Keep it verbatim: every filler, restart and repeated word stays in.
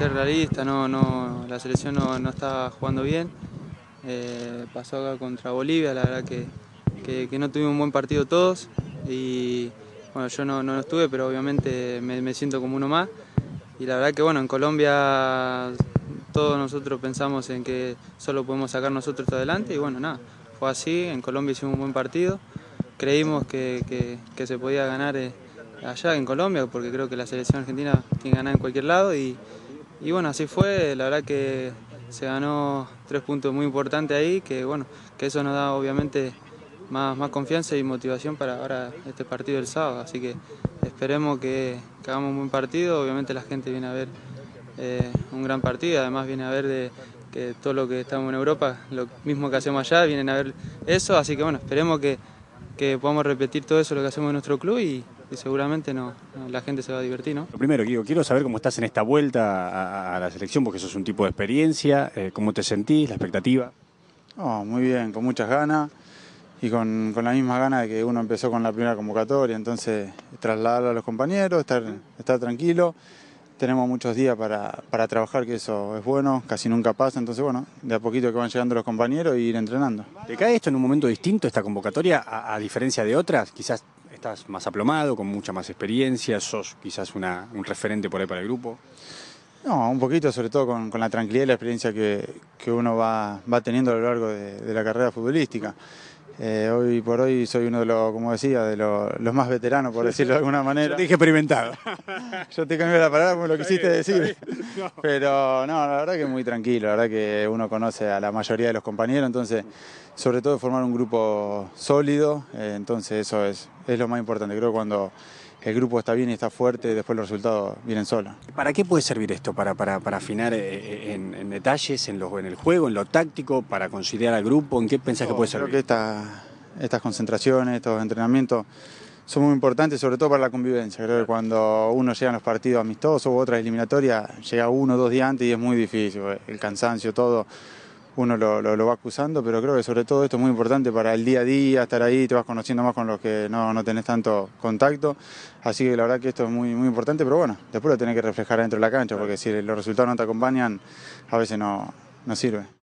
ser realista, no, no, la selección no, no está jugando bien. Eh, pasó acá contra Bolivia, la verdad que, que, que no tuvimos un buen partido todos y bueno, yo no, no estuve, pero obviamente me, me siento como uno más. Y la verdad que bueno, en Colombia todos nosotros pensamos en que solo podemos sacar nosotros esto adelante y bueno, nada, fue así, en Colombia hicimos un buen partido, creímos que, que, que se podía ganar eh, allá en Colombia, porque creo que la selección argentina tiene que ganar en cualquier lado y, y bueno, así fue, la verdad que se ganó tres puntos muy importantes ahí, que bueno, que eso nos da obviamente más, más confianza y motivación para ahora este partido del sábado, así que esperemos que, que hagamos un buen partido, obviamente la gente viene a ver eh, un gran partido, además viene a ver de, que todo lo que estamos en Europa, lo mismo que hacemos allá, vienen a ver eso, así que bueno, esperemos que, que podamos repetir todo eso lo que hacemos en nuestro club y, y seguramente no, la gente se va a divertir, ¿no? Lo primero, Guido, quiero saber cómo estás en esta vuelta a, a la selección, porque sos un tipo de experiencia, eh, cómo te sentís, la expectativa. Oh, muy bien, con muchas ganas y con, con la misma gana de que uno empezó con la primera convocatoria, entonces trasladarlo a los compañeros, estar, estar tranquilo. Tenemos muchos días para, para trabajar, que eso es bueno, casi nunca pasa, entonces bueno, de a poquito que van llegando los compañeros e ir entrenando. ¿Te cae esto en un momento distinto, esta convocatoria, a, a diferencia de otras? Quizás estás más aplomado, con mucha más experiencia, sos quizás una, un referente por ahí para el grupo. No, un poquito, sobre todo con, con la tranquilidad y la experiencia que, que uno va, va teniendo a lo largo de, de la carrera futbolística. Eh, hoy por hoy soy uno de los, como decía, de los, los más veteranos, por decirlo de alguna manera. Yo te dije experimentado. Yo te cambié la palabra como lo quisiste decir. Pero no, la verdad que muy tranquilo, la verdad que uno conoce a la mayoría de los compañeros, entonces, sobre todo formar un grupo sólido, eh, entonces eso es, es lo más importante. Creo que cuando el grupo está bien y está fuerte, después los resultados vienen solos. ¿Para qué puede servir esto? ¿Para, para, para afinar en, en detalles, en, lo, en el juego, en lo táctico, para conciliar al grupo? ¿En qué pensás no, que puede servir? Creo que esta, estas concentraciones, estos entrenamientos son muy importantes, sobre todo para la convivencia. Creo que cuando uno llega a los partidos amistosos u otras eliminatorias, llega uno o dos días antes y es muy difícil, el cansancio, todo, uno lo, lo, lo va acusando, pero creo que sobre todo esto es muy importante para el día a día, estar ahí, te vas conociendo más con los que no, no tenés tanto contacto, así que la verdad que esto es muy, muy importante, pero bueno, después lo tenés que reflejar dentro de la cancha, porque si los resultados no te acompañan, a veces no, no sirve.